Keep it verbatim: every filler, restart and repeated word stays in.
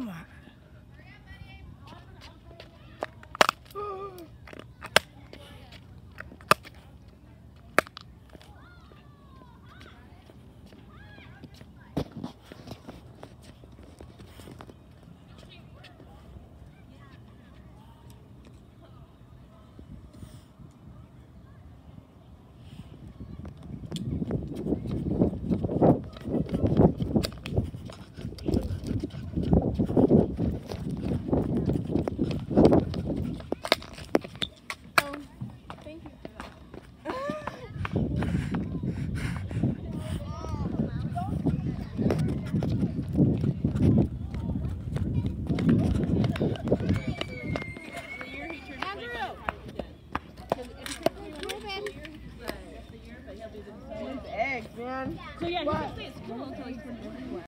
Yakima. Eggs, man. So yeah, he can stay at school until he's twenty-one.